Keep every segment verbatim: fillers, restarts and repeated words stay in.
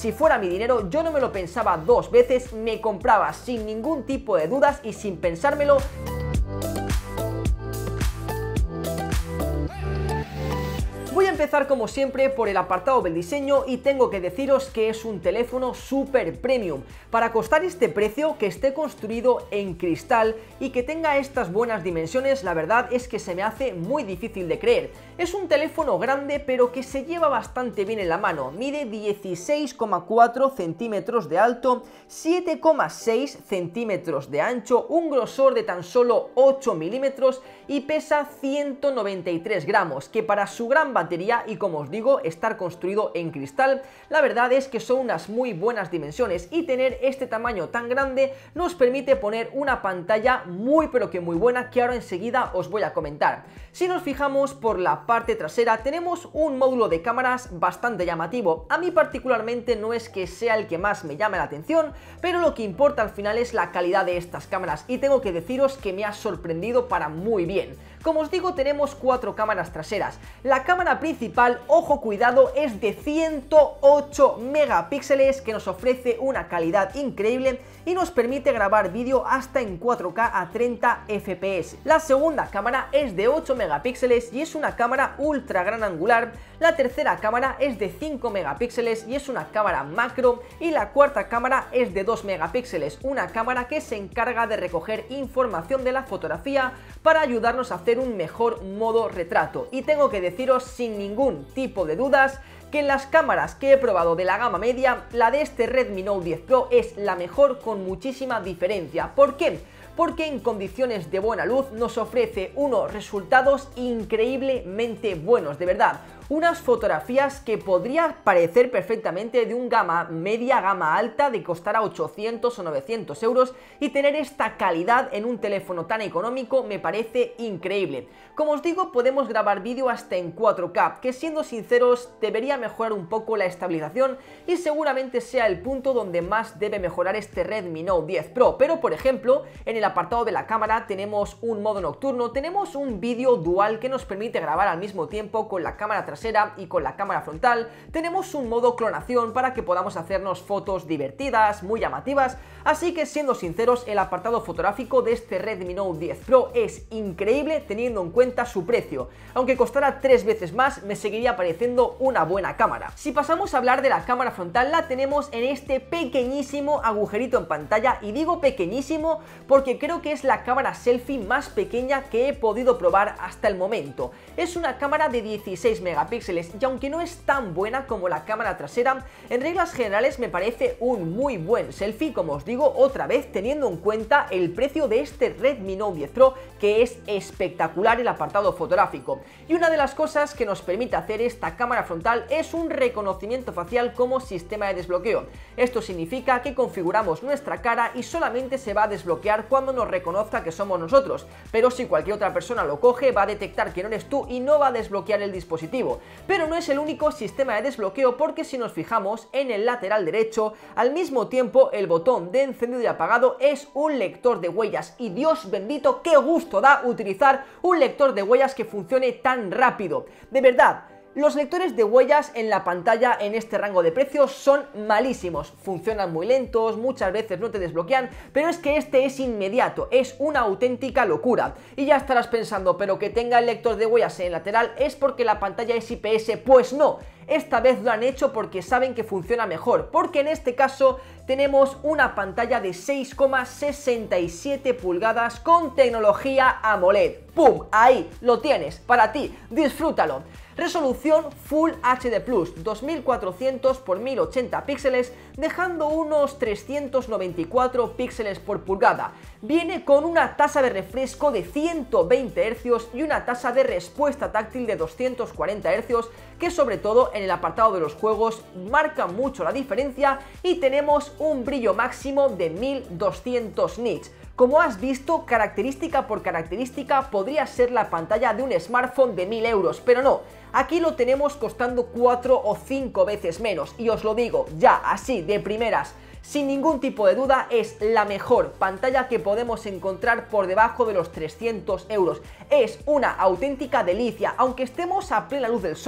Si fuera mi dinero, yo no me lo pensaba dos veces, me compraba sin ningún tipo de dudas y sin pensármelo. Voy a empezar como siempre por el apartado del diseño y tengo que deciros que es un teléfono super premium. Para costar este precio, que esté construido en cristal y que tenga estas buenas dimensiones, la verdad es que se me hace muy difícil de creer. Es un teléfono grande pero que se lleva bastante bien en la mano, mide dieciséis coma cuatro centímetros de alto, siete coma seis centímetros de ancho, un grosor de tan solo ocho milímetros y pesa ciento noventa y tres gramos, que para su gran batería y, como os digo, estar construido en cristal, la verdad es que son unas muy buenas dimensiones, y tener este tamaño tan grande nos permite poner una pantalla muy pero que muy buena, que ahora enseguida os voy a comentar. Si nos fijamos por la parte trasera, tenemos un módulo de cámaras bastante llamativo. A mí particularmente no es que sea el que más me llame la atención, pero lo que importa al final es la calidad de estas cámaras, y tengo que deciros que me ha sorprendido para muy bien. Como os digo, tenemos cuatro cámaras traseras. La cámara principal, ojo cuidado, es de ciento ocho megapíxeles, que nos ofrece una calidad increíble y nos permite grabar vídeo hasta en cuatro K a treinta F P S. La segunda cámara es de ocho megapíxeles y es una cámara ultra gran angular. La tercera cámara es de cinco megapíxeles y es una cámara macro. Y la cuarta cámara es de dos megapíxeles, una cámara que se encarga de recoger información de la fotografía para ayudarnos a hacer un mejor modo retrato. Y tengo que deciros sin ningún tipo de dudas que en las cámaras que he probado de la gama media, la de este Redmi Note diez Pro es la mejor con muchísima diferencia. ¿Por qué? Porque en condiciones de buena luz nos ofrece unos resultados increíblemente buenos, de verdad. Unas fotografías que podría parecer perfectamente de un gama media, gama alta, de costar a ochocientos o novecientos euros, y tener esta calidad en un teléfono tan económico me parece increíble. Como os digo, podemos grabar vídeo hasta en cuatro K, que siendo sinceros debería mejorar un poco la estabilización y seguramente sea el punto donde más debe mejorar este Redmi Note diez Pro. Pero por ejemplo, en el apartado de la cámara tenemos un modo nocturno, tenemos un vídeo dual que nos permite grabar al mismo tiempo con la cámara trasera y con la cámara frontal, tenemos un modo clonación para que podamos hacernos fotos divertidas, muy llamativas. Así que, siendo sinceros, el apartado fotográfico de este Redmi Note diez Pro es increíble teniendo en cuenta su precio. Aunque costara tres veces más, me seguiría pareciendo una buena cámara. Si pasamos a hablar de la cámara frontal, la tenemos en este pequeñísimo agujerito en pantalla, y digo pequeñísimo porque creo que es la cámara selfie más pequeña que he podido probar hasta el momento. Es una cámara de dieciséis megapíxeles y aunque no es tan buena como la cámara trasera, en reglas generales me parece un muy buen selfie, como os digo, otra vez teniendo en cuenta el precio de este Redmi Note diez Pro, que es espectacular el apartado fotográfico. Y una de las cosas que nos permite hacer esta cámara frontal es un reconocimiento facial como sistema de desbloqueo. Esto significa que configuramos nuestra cara y solamente se va a desbloquear cuando nos reconozca que somos nosotros, pero si cualquier otra persona lo coge va a detectar que no eres tú y no va a desbloquear el dispositivo. Pero no es el único sistema de desbloqueo, porque si nos fijamos en el lateral derecho, al mismo tiempo el botón de encendido y apagado es un lector de huellas, y Dios bendito, qué gusto da utilizar un lector de huellas que funcione tan rápido. De verdad, los lectores de huellas en la pantalla en este rango de precios son malísimos, funcionan muy lentos, muchas veces no te desbloquean, pero es que este es inmediato, es una auténtica locura. Y ya estarás pensando, pero que tenga el lector de huellas en el lateral es porque la pantalla es I P S, pues no. Esta vez lo han hecho porque saben que funciona mejor, porque en este caso tenemos una pantalla de seis coma sesenta y siete pulgadas con tecnología AMOLED. ¡Pum! Ahí lo tienes, para ti, disfrútalo. Resolución Full H D plus, dos mil cuatrocientos por mil ochenta píxeles, dejando unos trescientos noventa y cuatro píxeles por pulgada. Viene con una tasa de refresco de ciento veinte hercios y una tasa de respuesta táctil de doscientos cuarenta hercios, que sobre todo en el apartado de los juegos marca mucho la diferencia, y tenemos un brillo máximo de mil doscientos nits. Como has visto, característica por característica podría ser la pantalla de un smartphone de mil euros, pero no, aquí lo tenemos costando cuatro o cinco veces menos, y os lo digo ya así de primeras, sin ningún tipo de duda, es la mejor pantalla que podemos encontrar por debajo de los trescientos euros. Es una auténtica delicia, aunque estemos a plena luz del sol,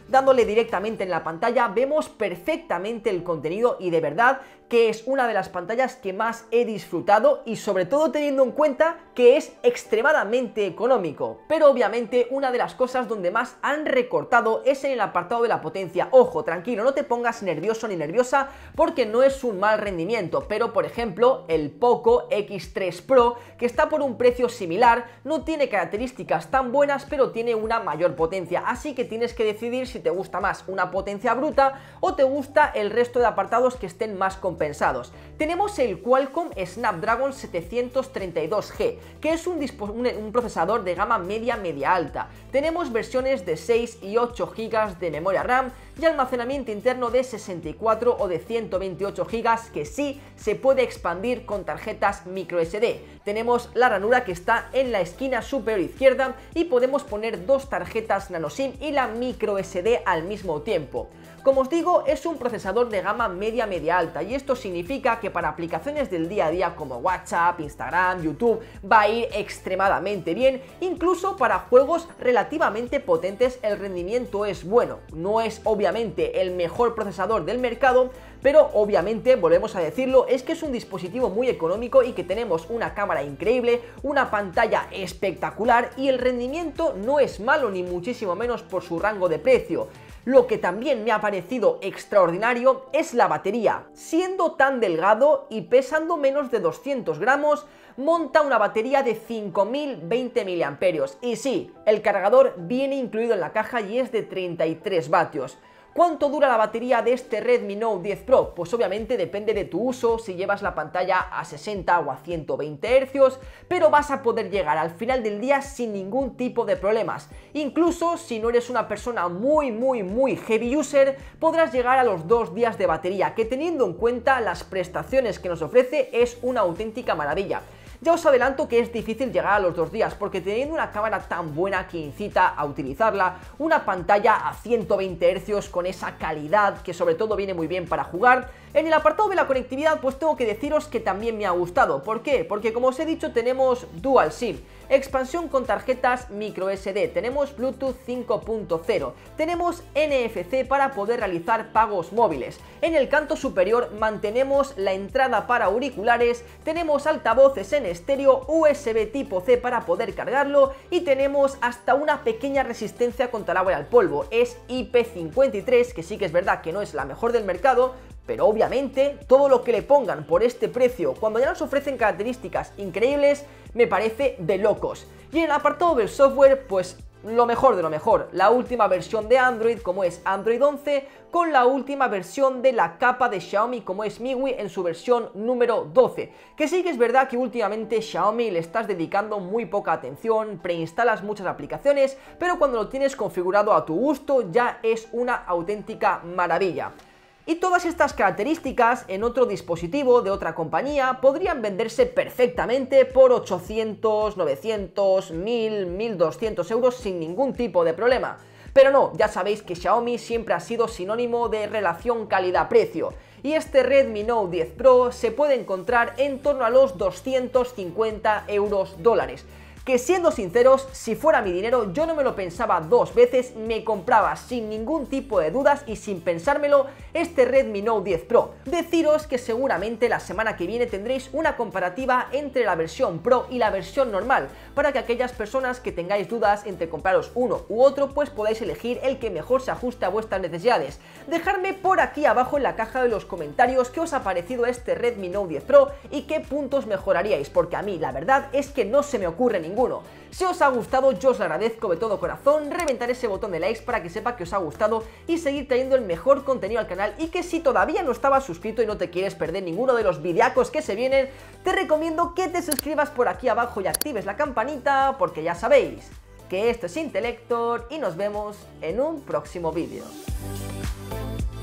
dándole directamente en la pantalla vemos perfectamente el contenido y de verdad que es una de las pantallas que más he disfrutado y sobre todo teniendo en cuenta que es extremadamente económico. Pero obviamente una de las cosas donde más han recortado es en el apartado de la potencia. Ojo, tranquilo, no te pongas nervioso ni nerviosa porque no es un mal rendimiento, pero por ejemplo el Poco equis tres Pro, que está por un precio similar, no tiene características tan buenas pero tiene una mayor potencia, así que tienes que decidir si te gusta más una potencia bruta o te gusta el resto de apartados que estén más compensados. Pensados. Tenemos el Qualcomm Snapdragon setecientos treinta y dos G, que es un, un, un procesador de gama media media alta. Tenemos versiones de seis y ocho gigas de memoria RAM y almacenamiento interno de sesenta y cuatro o de ciento veintiocho gigas que sí se puede expandir con tarjetas micro ese de. Tenemos la ranura que está en la esquina superior izquierda y podemos poner dos tarjetas nano SIM y la micro ese de al mismo tiempo. Como os digo, es un procesador de gama media media alta y esto significa que para aplicaciones del día a día como WhatsApp, Instagram, YouTube va a ir extremadamente bien. Incluso para juegos relativamente potentes el rendimiento es bueno. No es obviamente el mejor procesador del mercado, pero obviamente, volvemos a decirlo, es que es un dispositivo muy económico y que tenemos una cámara increíble, una pantalla espectacular y el rendimiento no es malo ni muchísimo menos por su rango de precio. Lo que también me ha parecido extraordinario es la batería. Siendo tan delgado y pesando menos de doscientos gramos, monta una batería de cinco mil veinte miliamperios hora. Y sí, el cargador viene incluido en la caja y es de treinta y tres vatios. ¿Cuánto dura la batería de este Redmi Note diez Pro? Pues obviamente depende de tu uso, si llevas la pantalla a sesenta o a ciento veinte hercios, pero vas a poder llegar al final del día sin ningún tipo de problemas. Incluso si no eres una persona muy muy muy heavy user, podrás llegar a los dos días de batería, que teniendo en cuenta las prestaciones que nos ofrece es una auténtica maravilla. Ya os adelanto que es difícil llegar a los dos días porque teniendo una cámara tan buena que incita a utilizarla, una pantalla a ciento veinte hercios con esa calidad que sobre todo viene muy bien para jugar, en el apartado de la conectividad pues tengo que deciros que también me ha gustado. ¿Por qué? Porque como os he dicho tenemos Dual SIM, expansión con tarjetas micro ese de, tenemos Bluetooth cinco punto cero, tenemos N F C para poder realizar pagos móviles, en el canto superior mantenemos la entrada para auriculares, tenemos altavoces en estéreo, U S B tipo C para poder cargarlo y tenemos hasta una pequeña resistencia contra el agua y al polvo, es I P cincuenta y tres, que sí que es verdad que no es la mejor del mercado, pero obviamente todo lo que le pongan por este precio, cuando ya nos ofrecen características increíbles, me parece de locos. Y en el apartado del software, pues lo mejor de lo mejor, la última versión de Android como es Android once, con la última versión de la capa de Xiaomi como es M I U I en su versión número doce, que sí que es verdad que últimamente Xiaomi le estás dedicando muy poca atención, preinstalas muchas aplicaciones, pero cuando lo tienes configurado a tu gusto ya es una auténtica maravilla. Y todas estas características en otro dispositivo de otra compañía podrían venderse perfectamente por ochocientos, novecientos, mil, mil doscientos euros sin ningún tipo de problema. Pero no, ya sabéis que Xiaomi siempre ha sido sinónimo de relación calidad-precio. Y este Redmi Note diez Pro se puede encontrar en torno a los doscientos cincuenta euros dólares. Que siendo sinceros, si fuera mi dinero yo no me lo pensaba dos veces, me compraba sin ningún tipo de dudas y sin pensármelo este Redmi Note diez Pro. Deciros que seguramente la semana que viene tendréis una comparativa entre la versión Pro y la versión normal, para que aquellas personas que tengáis dudas entre compraros uno u otro pues podáis elegir el que mejor se ajuste a vuestras necesidades. Dejadme por aquí abajo en la caja de los comentarios qué os ha parecido este Redmi Note diez Pro y qué puntos mejoraríais, porque a mí la verdad es que no se me ocurre ninguno. Si os ha gustado, yo os lo agradezco de todo corazón, reventar ese botón de likes para que sepa que os ha gustado y seguir trayendo el mejor contenido al canal, y que si todavía no estabas suscrito y no te quieres perder ninguno de los videacos que se vienen, te recomiendo que te suscribas por aquí abajo y actives la campanita, porque ya sabéis que esto es Intellector y nos vemos en un próximo vídeo.